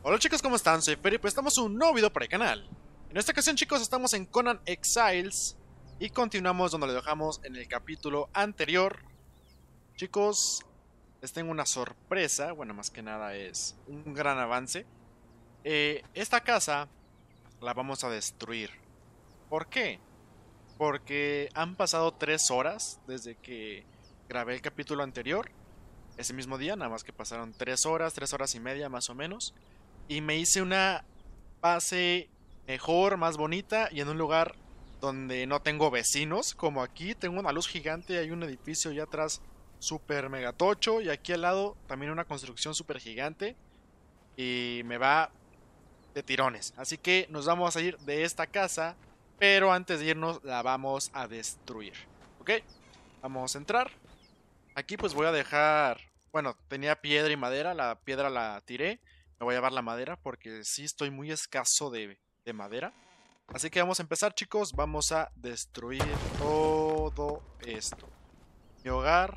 Hola chicos, ¿cómo están? Soy Fer y pues estamos en un nuevo video para el canal. En esta ocasión chicos estamos en Conan Exiles y continuamos donde lo dejamos en el capítulo anterior. Chicos, les tengo una sorpresa, bueno más que nada es un gran avance. Esta casa la vamos a destruir. ¿Por qué? Porque han pasado 3 horas desde que grabé el capítulo anterior. Ese mismo día, nada más que pasaron 3 horas y media más o menos. Y me hice una base mejor, más bonita y en un lugar donde no tengo vecinos, como aquí tengo una luz gigante, hay un edificio allá atrás super mega tocho y aquí al lado también una construcción super gigante y me va de tirones. Así que nos vamos a ir de esta casa, pero antes de irnos la vamos a destruir. ¿Ok? Vamos a entrar. Aquí pues voy a dejar, bueno, tenía piedra y madera, la piedra la tiré, me voy a llevar la madera porque sí estoy muy escaso de madera. Así que vamos a empezar chicos, vamos a destruir todo esto. Mi hogar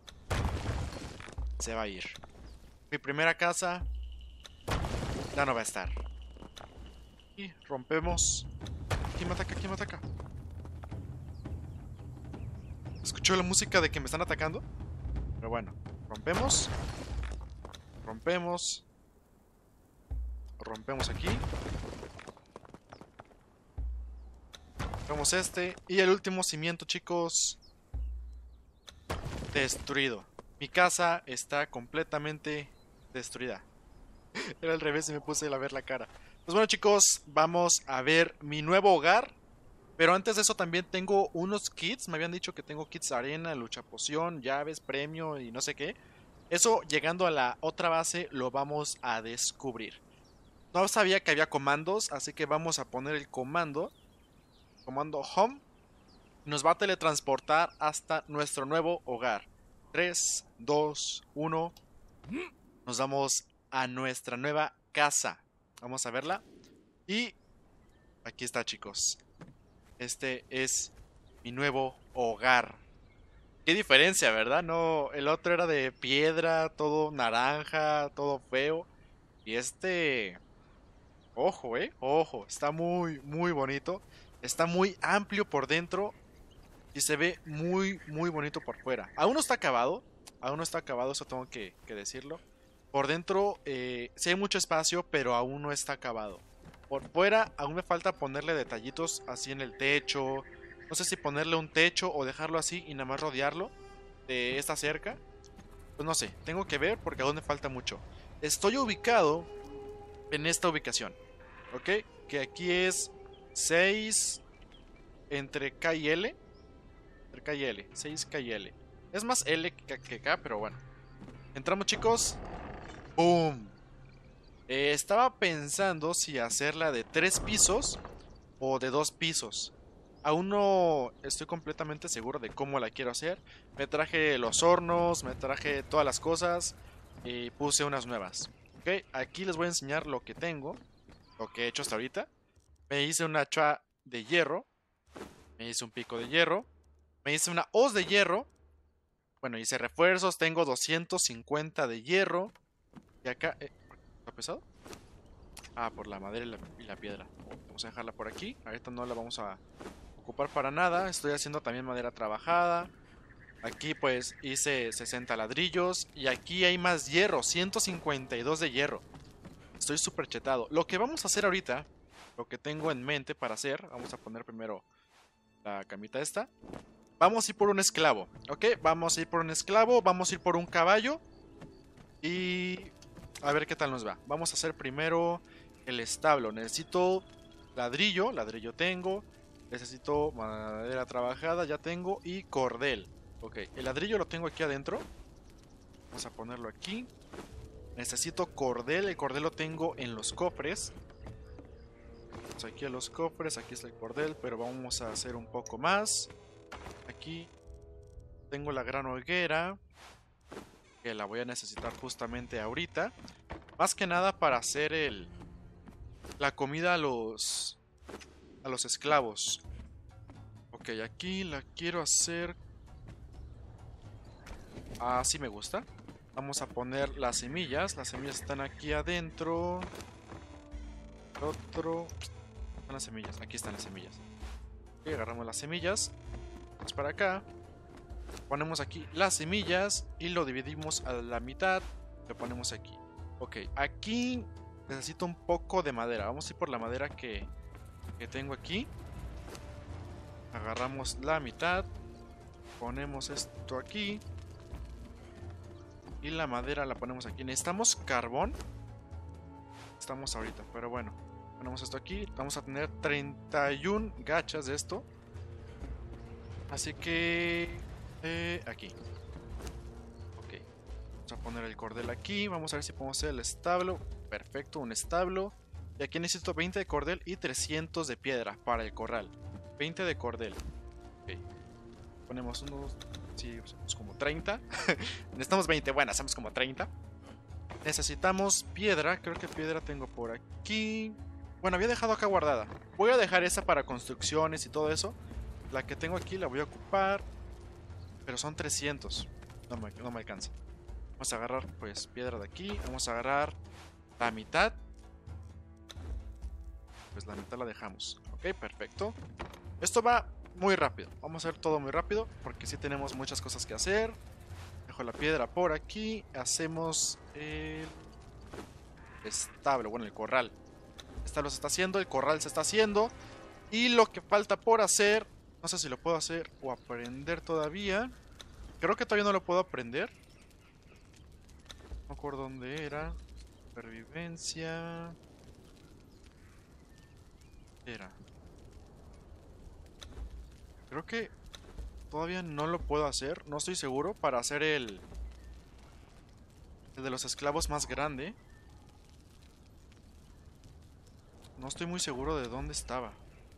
se va a ir. Mi primera casa ya no va a estar. Y rompemos. ¿Quién me ataca? ¿Quién me ataca? ¿Escuchó la música de que me están atacando? Pero bueno, rompemos. Rompemos. Rompemos aquí. Rompemos este. Y el último cimiento, chicos. Destruido. Mi casa está completamente destruida. Era al revés y me puse a ver la cara. Pues bueno, chicos, vamos a ver mi nuevo hogar. Pero antes de eso también tengo unos kits. Me habían dicho que tengo kits arena, lucha poción, llaves, premio y no sé qué. Eso llegando a la otra base lo vamos a descubrir. No sabía que había comandos, así que vamos a poner el comando. Comando home. Nos va a teletransportar hasta nuestro nuevo hogar. 3, 2, 1. Nos vamos a nuestra nueva casa. Vamos a verla. Y aquí está, chicos. Este es mi nuevo hogar. Qué diferencia, ¿verdad? No, el otro era de piedra, todo naranja, todo feo. Y este, ojo, ojo, está muy, muy bonito. Está muy amplio por dentro. Y se ve muy, muy bonito por fuera. Aún no está acabado. Aún no está acabado, eso tengo que decirlo. Por dentro sí hay mucho espacio, pero aún no está acabado. Por fuera aún me falta ponerle detallitos así en el techo. No sé si ponerle un techo o dejarlo así y nada más rodearlo de esta cerca. Pues no sé, tengo que ver porque aún me falta mucho. Estoy ubicado en esta ubicación. ¿Ok? Que aquí es 6 entre K y L. K y L, 6K y L. Es más L que K, pero bueno. Entramos, chicos. ¡Boom! Estaba pensando si hacerla de 3 pisos o de 2 pisos. Aún no estoy completamente seguro de cómo la quiero hacer. Me traje los hornos, me traje todas las cosas y puse unas nuevas. Ok, aquí les voy a enseñar lo que tengo, lo que he hecho hasta ahorita. Me hice una hacha de hierro, me hice un pico de hierro, me hice una hoz de hierro. Bueno, hice refuerzos, tengo 250 de hierro. Y acá... ¿Está pesado? Ah, por la madera y la piedra. Vamos a dejarla por aquí. Ahorita no la vamos a ocupar para nada. Estoy haciendo también madera trabajada. Aquí pues hice 60 ladrillos. Y aquí hay más hierro, 152 de hierro. Estoy súper chetado. Lo que vamos a hacer ahorita, lo que tengo en mente para hacer, vamos a poner primero la camita esta. Vamos a ir por un esclavo, ¿ok? Vamos a ir por un esclavo, vamos a ir por un caballo. Y a ver qué tal nos va. Vamos a hacer primero el establo. Necesito ladrillo, ladrillo tengo. Necesito madera trabajada, ya tengo. Y cordel. Ok, el ladrillo lo tengo aquí adentro. Vamos a ponerlo aquí. Necesito cordel, el cordel lo tengo en los cofres. Vamos aquí a los cofres, aquí está el cordel, pero vamos a hacer un poco más. Aquí tengo la gran hoguera, que la voy a necesitar justamente ahorita. Más que nada para hacer la comida a los esclavos. Ok, aquí la quiero hacer. Así me gusta. Vamos a poner las semillas. Las semillas están aquí adentro. Otro. Están las semillas. Aquí están las semillas. Y agarramos las semillas. Vamos para acá. Ponemos aquí las semillas y lo dividimos a la mitad. Lo ponemos aquí. Ok, aquí necesito un poco de madera. Vamos a ir por la madera que tengo aquí. Agarramos la mitad. Ponemos esto aquí. Y la madera la ponemos aquí. Necesitamos carbón. Estamos ahorita, pero bueno. Ponemos esto aquí. Vamos a tener 31 gachas de esto. Así que... aquí. Ok. Vamos a poner el cordel aquí. Vamos a ver si podemos hacer el establo. Perfecto, un establo. Y aquí necesito 20 de cordel y 300 de piedra para el corral. 20 de cordel. Ok. Ponemos unos... Sí, hacemos como 30. Necesitamos 20. Bueno, hacemos como 30. Necesitamos piedra. Creo que piedra tengo por aquí. Bueno, había dejado acá guardada. Voy a dejar esa para construcciones y todo eso. La que tengo aquí la voy a ocupar. Pero son 300. No me alcanza. Vamos a agarrar pues piedra de aquí. Vamos a agarrar la mitad. Pues la mitad la dejamos. Ok, perfecto. Esto va muy rápido. Vamos a hacer todo muy rápido porque sí tenemos muchas cosas que hacer. Dejo la piedra por aquí. Hacemos el establo, bueno, el corral. El establo se está haciendo, el corral se está haciendo. Y lo que falta por hacer, no sé si lo puedo hacer o aprender todavía. Creo que todavía no lo puedo aprender. No me acuerdo dónde era. Supervivencia. Era. Creo que todavía no lo puedo hacer. No estoy seguro para hacer el de los esclavos más grande. No estoy muy seguro de dónde estaba.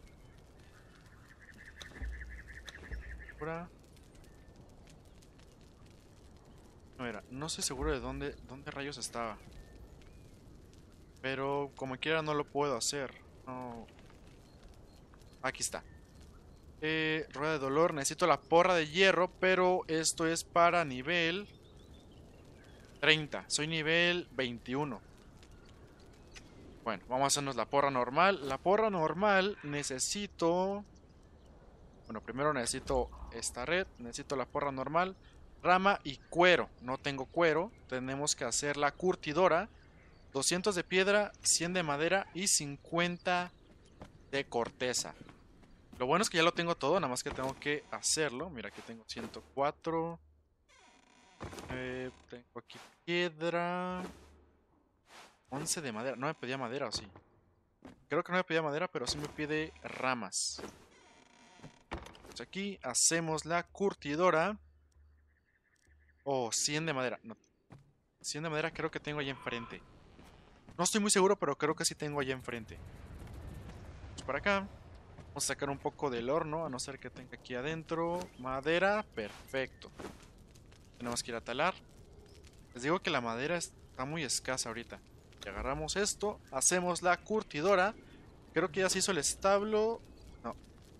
Ahora... No era. No estoy seguro de dónde rayos estaba. Pero como quiera no lo puedo hacer. No. Aquí está. Rueda de dolor. Necesito la porra de hierro. Pero esto es para nivel 30. Soy nivel 21. Bueno, vamos a hacernos la porra normal. La porra normal necesito... Bueno, primero necesito esta red. Necesito la porra normal. Rama y cuero. No tengo cuero. Tenemos que hacer la curtidora. 200 de piedra, 100 de madera y 50 de corteza. Lo bueno es que ya lo tengo todo, nada más que tengo que hacerlo. Mira, aquí tengo 104. Tengo aquí piedra. 11 de madera. No me pedía madera, ¿o sí? Creo que no me pedía madera, pero sí me pide ramas. Pues aquí hacemos la curtidora. Oh, 100 de madera. No, 100 de madera creo que tengo ahí enfrente. No estoy muy seguro, pero creo que sí tengo ahí enfrente. Vamos para acá. Vamos a sacar un poco del horno, a no ser que tenga aquí adentro madera. Perfecto. Tenemos que ir a talar. Les digo que la madera está muy escasa ahorita. Y agarramos esto, hacemos la curtidora. Creo que ya se hizo el establo. No.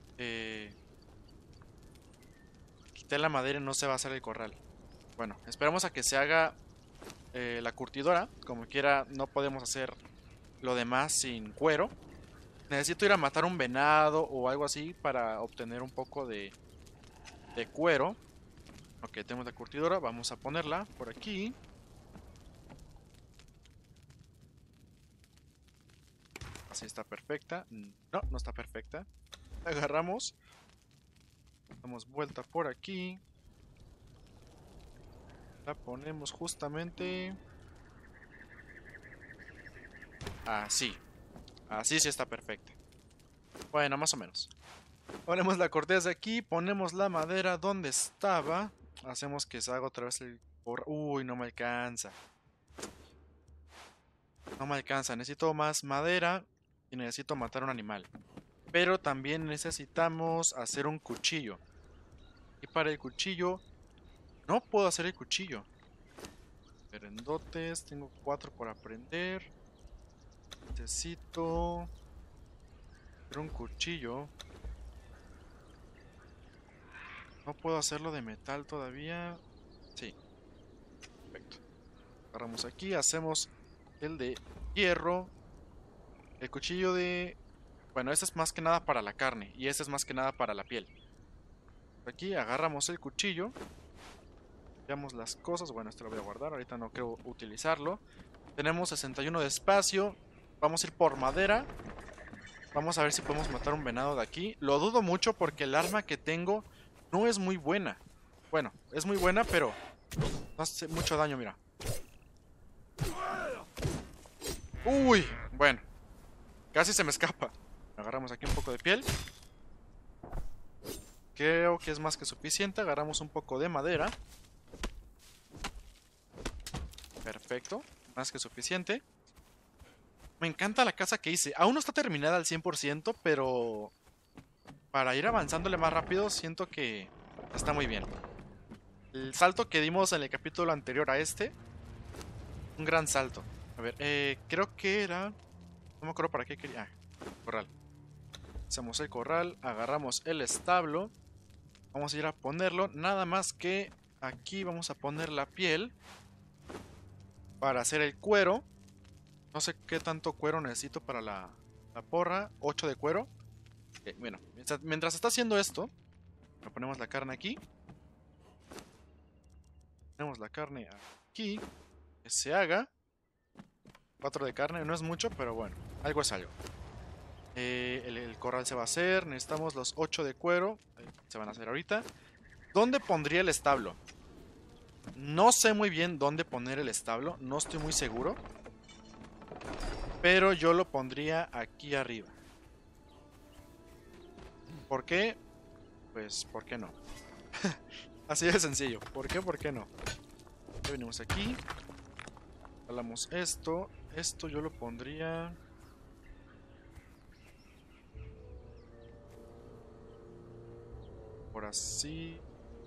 Quité la madera y no se va a hacer el corral. Bueno, esperamos a que se haga la curtidora. Como quiera, no podemos hacer lo demás sin cuero. Necesito ir a matar un venado o algo así para obtener un poco de cuero. Ok, tenemos la curtidora. Vamos a ponerla por aquí. Así está perfecta. No, no está perfecta. Agarramos. Damos vuelta por aquí. La ponemos justamente así. Así sí está perfecta. Bueno, más o menos. Ponemos la corteza aquí. Ponemos la madera donde estaba. Hacemos que se haga otra vez el... Uy, no me alcanza. No me alcanza. Necesito más madera. Y necesito matar un animal. Pero también necesitamos hacer un cuchillo. Y para el cuchillo... No puedo hacer el cuchillo. Grandotes. Tengo 4 por aprender. Necesito... hacer un cuchillo. No puedo hacerlo de metal todavía. Sí. Perfecto. Agarramos aquí, hacemos el de hierro. El cuchillo de... Bueno, este es más que nada para la carne y este es más que nada para la piel. Aquí agarramos el cuchillo. Veamos las cosas. Bueno, este lo voy a guardar, ahorita no quiero utilizarlo. Tenemos 61 de espacio. Vamos a ir por madera. Vamos a ver si podemos matar un venado de aquí. Lo dudo mucho porque el arma que tengo no es muy buena. Bueno, es muy buena, pero no hace mucho daño, mira. Uy, bueno. Casi se me escapa. Agarramos aquí un poco de piel. Creo que es más que suficiente. Agarramos un poco de madera. Perfecto. Más que suficiente. Me encanta la casa que hice. Aún no está terminada al 100%, pero para ir avanzándole más rápido siento que está muy bien. El salto que dimos en el capítulo anterior a este, un gran salto. A ver, creo que era... No me acuerdo para qué quería... corral. Hacemos el corral, agarramos el establo. Vamos a ir a ponerlo. Nada más que aquí vamos a poner la piel para hacer el cuero. No sé qué tanto cuero necesito para la porra. 8 de cuero. Okay, bueno, mientras está haciendo esto, le ponemos la carne aquí. Ponemos la carne aquí. Que se haga. 4 de carne, no es mucho, pero bueno, algo es algo. El corral se va a hacer. Necesitamos los 8 de cuero. Se van a hacer ahorita. ¿Dónde pondría el establo? No sé muy bien dónde poner el establo. No estoy muy seguro. Pero yo lo pondría aquí arriba. ¿Por qué? Pues, ¿por qué no? Así de sencillo. ¿Por qué? ¿Por qué no? Ya venimos aquí. Jalamos esto. Esto yo lo pondría... por así.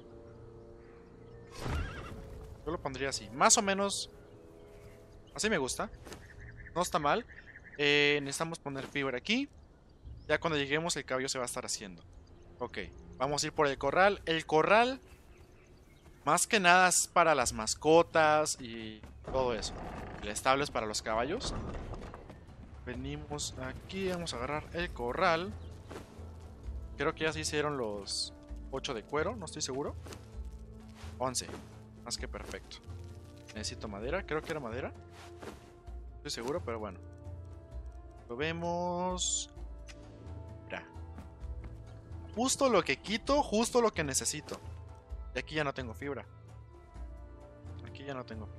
Yo lo pondría así. Más o menos. Así me gusta. No está mal. Necesitamos poner fibra aquí. Ya cuando lleguemos el caballo se va a estar haciendo. Ok. Vamos a ir por el corral. El corral, más que nada, es para las mascotas y todo eso. El establo es para los caballos. Venimos aquí. Vamos a agarrar el corral. Creo que ya se hicieron los 8 de cuero. No estoy seguro. 11. Más que perfecto. Necesito madera. Creo que era madera. No estoy seguro, pero bueno. Lo vemos. Mira. Justo lo que quito, justo lo que necesito. Y aquí ya no tengo fibra. Aquí ya no tengo.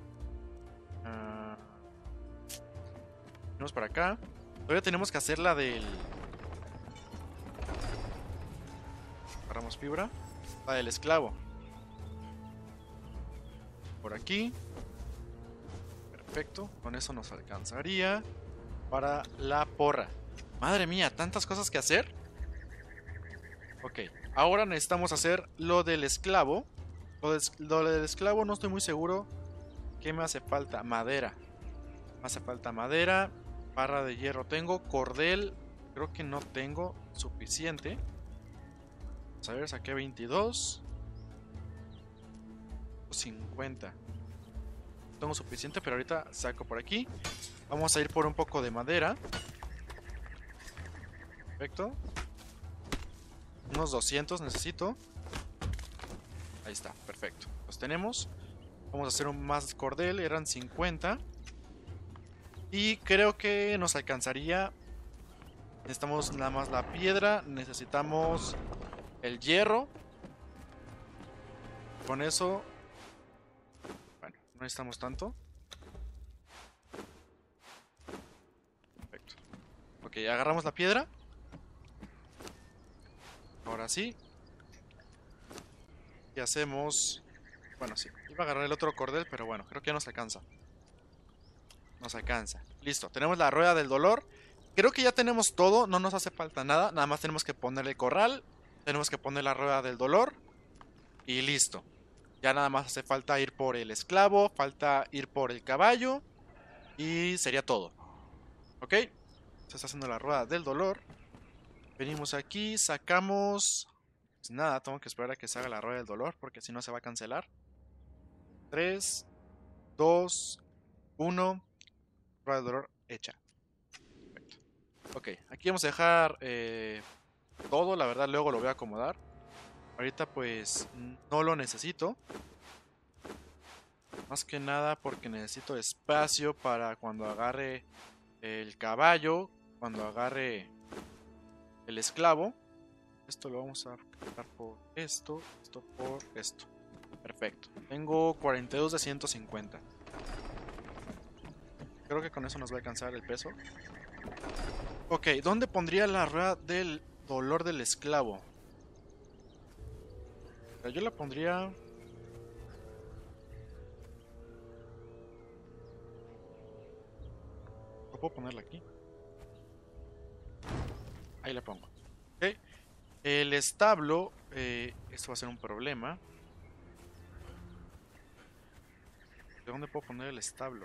Vamos para acá. Todavía tenemos que hacer la del... Agarramos fibra. La del esclavo. Por aquí. Perfecto. Con eso nos alcanzaría para la porra. Madre mía, tantas cosas que hacer. Ok, ahora necesitamos hacer lo del esclavo. Lo del esclavo no estoy muy seguro. ¿Qué me hace falta? Madera. Me hace falta madera. Barra de hierro tengo. Cordel. Creo que no tengo suficiente. Vamos a ver, saqué 22. 50. No tengo suficiente, pero ahorita saco por aquí. Vamos a ir por un poco de madera. Perfecto. Unos 200 necesito. Ahí está, perfecto. Los tenemos. Vamos a hacer un más cordel. Eran 50. Y creo que nos alcanzaría. Necesitamos nada más la piedra. Necesitamos el hierro. Con eso... Bueno, no necesitamos tanto. Perfecto. Ok, agarramos la piedra. Ahora sí. Y hacemos... Bueno, sí. Iba a agarrar el otro cordel, pero bueno, creo que ya nos alcanza. Nos alcanza. Listo, tenemos la rueda del dolor. Creo que ya tenemos todo, no nos hace falta nada. Nada más tenemos que ponerle el corral. Tenemos que poner la rueda del dolor. Y listo. Ya nada más hace falta ir por el esclavo. Falta ir por el caballo. Y sería todo. ¿Ok? Se está haciendo la rueda del dolor. Venimos aquí, sacamos... Pues nada, tengo que esperar a que se haga la rueda del dolor, porque si no se va a cancelar. 3, 2, 1. Prueba de dolor hecha. Perfecto. Ok, aquí vamos a dejar todo. La verdad, luego lo voy a acomodar. Ahorita pues no lo necesito. Más que nada porque necesito espacio para cuando agarre el caballo, cuando agarre el esclavo. Esto lo vamos a cambiar por esto, esto por esto. Perfecto. Tengo 42 de 150. Creo que con eso nos va a alcanzar el peso. Ok, ¿dónde pondría la rueda del dolor del esclavo? Yo la pondría... ¿No puedo ponerla aquí? Ahí la pongo. Ok. El establo... esto va a ser un problema. ¿De dónde puedo poner el establo?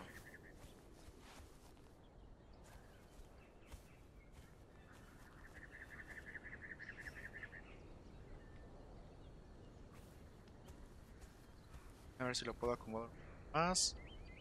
A ver si lo puedo acomodar más.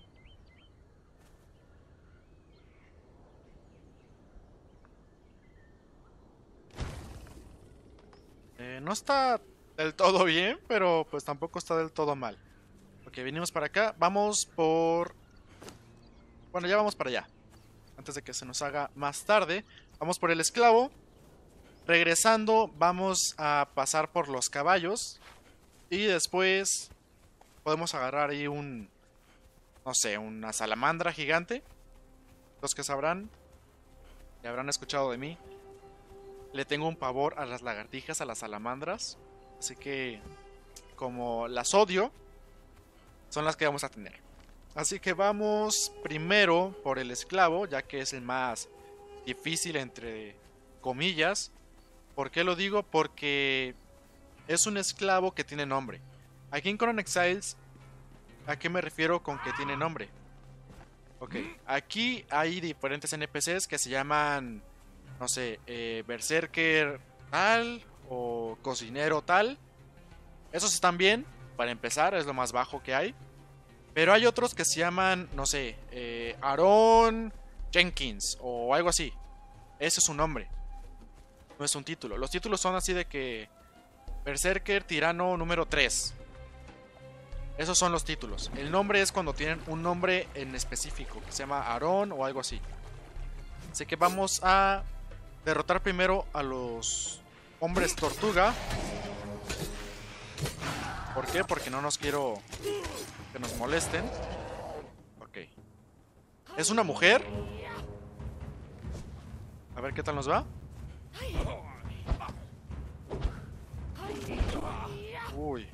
No está del todo bien, pero pues tampoco está del todo mal. Ok, venimos para acá. Vamos por... Bueno, ya vamos para allá. Antes de que se nos haga más tarde. Vamos por el esclavo. Regresando, vamos a pasar por los caballos. Y después podemos agarrar ahí un... No sé, una salamandra gigante. Los que sabrán, y habrán escuchado de mí, le tengo un pavor a las lagartijas, a las salamandras. Así que, como las odio, son las que vamos a tener. Así que vamos primero por el esclavo, ya que es el más difícil entre comillas. ¿Por qué lo digo? Porque es un esclavo que tiene nombre. Aquí en Conan Exiles, ¿a qué me refiero con que tiene nombre? Ok, aquí hay diferentes NPCs que se llaman, no sé, Berserker tal o Cocinero tal. Esos están bien, para empezar, es lo más bajo que hay. Pero hay otros que se llaman, no sé, Aaron Jenkins o algo así. Ese es su nombre, no es un título. Los títulos son así de que Berserker Tirano número 3. Esos son los títulos. El nombre es cuando tienen un nombre en específico, que se llama Aaron o algo así. Así que vamos a derrotar primero a los hombres tortuga. ¿Por qué? Porque no nos quiero que nos molesten. Ok. ¿Es una mujer? A ver qué tal nos va. Uy.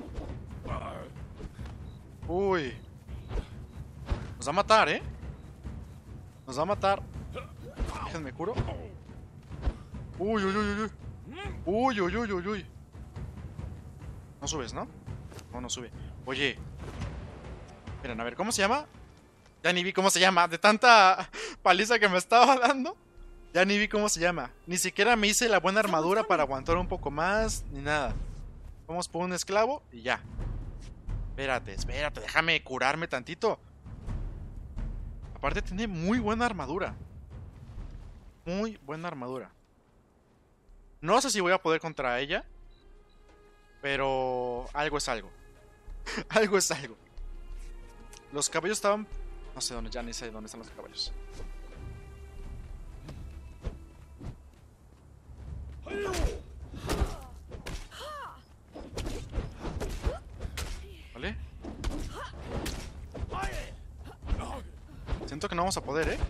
Uy. Nos va a matar, ¿eh? Nos va a matar. Déjenme curo. Uy, uy, uy, uy. Uy, uy, uy, uy, uy. No subes, ¿no? No, no sube. Oye. Miren, a ver, ¿cómo se llama? Ya ni vi cómo se llama. De tanta paliza que me estaba dando. Ya ni vi cómo se llama. Ni siquiera me hice la buena armadura para aguantar un poco más. Ni nada. Vamos por un esclavo y ya. Espérate, espérate. Déjame curarme tantito. Aparte tiene muy buena armadura. Muy buena armadura. No sé si voy a poder contra ella. Pero algo es algo. Algo es algo. Los caballos estaban... No sé dónde, ya ni sé dónde están los caballos. ¿Vale? Siento que no vamos a poder, ¿eh?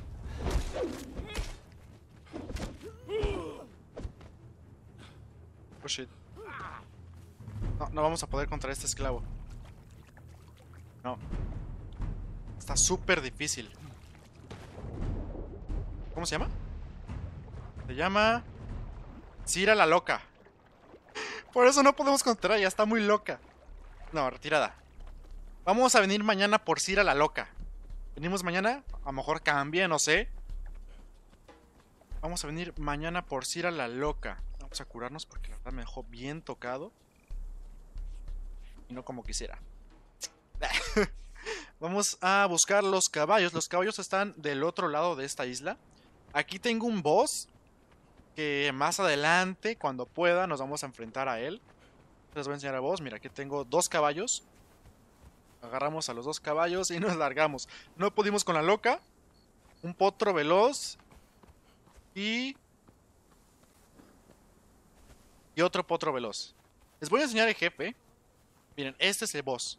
Oh shit. No, no vamos a poder contra este esclavo. No. Está súper difícil. ¿Cómo se llama? Se llama... Cira la loca. Por eso no podemos contra ella, está muy loca. No, retirada. Vamos a venir mañana por Cira la loca. Venimos mañana, a lo mejor cambia, no sé. Vamos a venir mañana por Cira la loca. Vamos a curarnos porque la verdad me dejó bien tocado. Y no como quisiera. Vamos a buscar los caballos. Los caballos están del otro lado de esta isla. Aquí tengo un boss que más adelante, cuando pueda, nos vamos a enfrentar a él. Les voy a enseñar a vos. Mira, aquí tengo 2 caballos. Agarramos a los 2 caballos y nos largamos. No pudimos con la loca. Un potro veloz. Y otro potro veloz. Les voy a enseñar el jefe. Miren, este es el boss.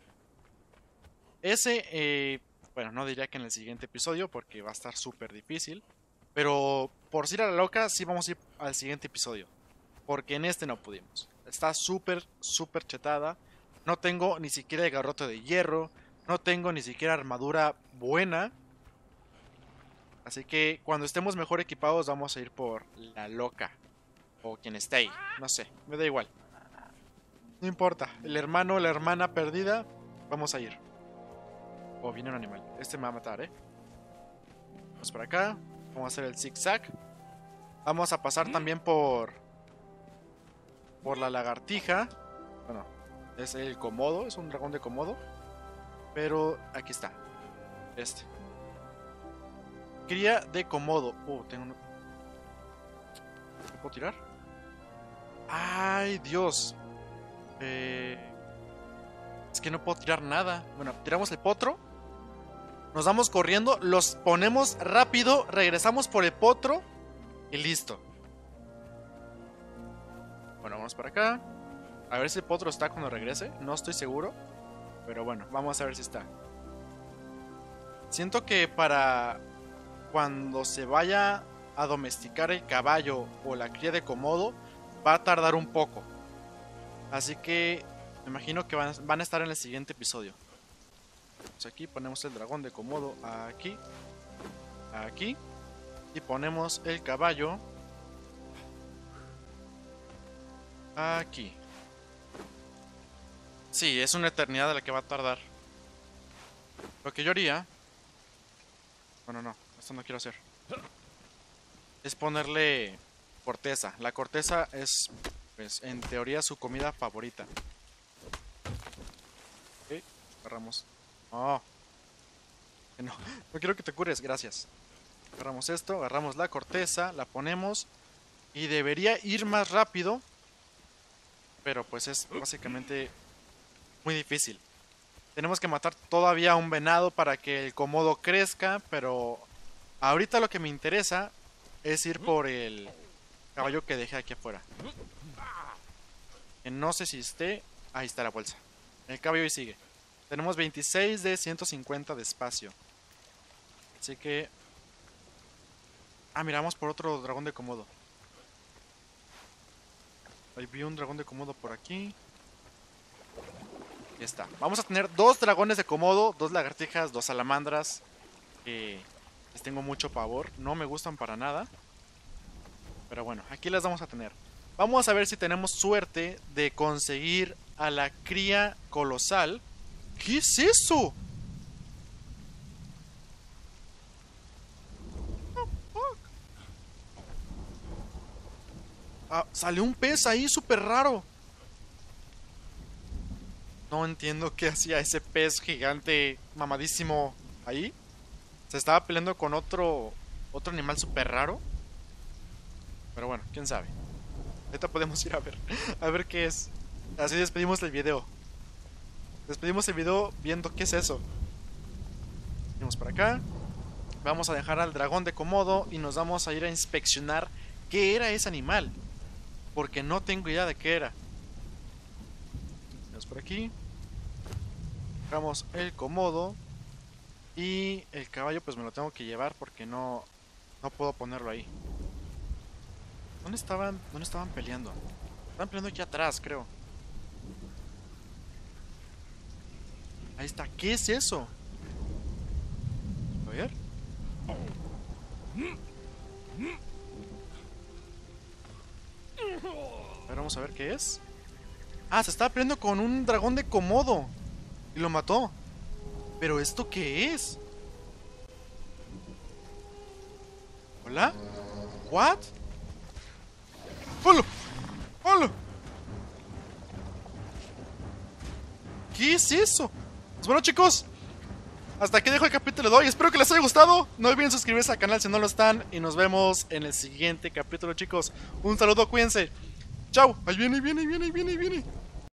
Ese, bueno, no diría que en el siguiente episodio porque va a estar súper difícil. Pero por si ir a la loca, sí vamos a ir al siguiente episodio. Porque en este no pudimos. Está súper, súper chetada. No tengo ni siquiera el garrote de hierro. No tengo ni siquiera armadura buena. Así que cuando estemos mejor equipados vamos a ir por la loca. O quien esté ahí. No sé, me da igual. No importa. El hermano o la hermana perdida, vamos a ir. Oh, viene un animal. Este me va a matar, Vamos por acá. Vamos a hacer el zigzag. Vamos a pasar también por la lagartija. Bueno, es el Komodo. Es un dragón de Komodo. Pero aquí está. Este. Cría de Komodo. Tengo uno. ¿Me puedo tirar? ¡Ay, Dios! Es que no puedo tirar nada. Bueno, tiramos el potro. Nos vamos corriendo. Los ponemos rápido. Regresamos por el potro. Y listo. Bueno, vamos para acá. A ver si el potro está cuando regrese. No estoy seguro. Pero bueno, vamos a ver si está. Siento que para cuando se vaya a domesticar el caballo o la cría de Komodo, va a tardar un poco. Así que me imagino que van a estar en el siguiente episodio. Pues aquí ponemos el dragón de Komodo aquí. Aquí. Y ponemos el caballo aquí. Sí, es una eternidad de la que va a tardar. Lo que yo haría... Bueno, no, esto no quiero hacer. Es ponerle corteza. La corteza es, pues, en teoría su comida favorita. Ok, agarramos. No, no quiero que te cures, gracias. Agarramos esto, agarramos la corteza, la ponemos. Y debería ir más rápido. Pero pues es básicamente muy difícil. Tenemos que matar todavía a un venado para que el Komodo crezca. Pero ahorita lo que me interesa es ir por el caballo que dejé aquí afuera. Que no sé si esté... Ahí está la bolsa. El caballo y sigue. Tenemos 26 de 150 de espacio. Así que... miramos por otro dragón de Komodo. Ahí vi un dragón de Komodo por aquí. Ya está. Vamos a tener 2 dragones de Komodo, 2 lagartijas, 2 salamandras. Que les tengo mucho pavor. No me gustan para nada. Pero bueno, aquí las vamos a tener. Vamos a ver si tenemos suerte de conseguir a la cría colosal. ¿Qué es eso? Salió un pez ahí súper raro. No entiendo qué hacía ese pez gigante mamadísimo ahí. Se estaba peleando con otro animal súper raro. Pero bueno, quién sabe. Ahorita podemos ir a ver qué es. Así despedimos el video. Despedimos el video viendo qué es eso. Venimos para acá. Vamos a dejar al dragón de Komodo y nos vamos a ir a inspeccionar qué era ese animal. Porque no tengo idea de qué era. Venimos por aquí. Dejamos el Komodo. Y el caballo pues me lo tengo que llevar porque no puedo ponerlo ahí. ¿Dónde estaban peleando? Estaban peleando aquí atrás, creo. Ahí está. ¿Qué es eso? A ver. A ver, vamos a ver qué es. Se estaba peleando con un dragón de Komodo. Y lo mató. ¿Pero esto qué es? ¿Hola? ¿What? ¡Hola! ¡Hola! ¿Qué es eso? Pues bueno, chicos, hasta aquí dejo el capítulo de hoy. Espero que les haya gustado. No olviden suscribirse al canal si no lo están. Y nos vemos en el siguiente capítulo, chicos. Un saludo, cuídense. Chao. Ahí viene, ahí viene, ahí viene, ahí viene, ahí viene.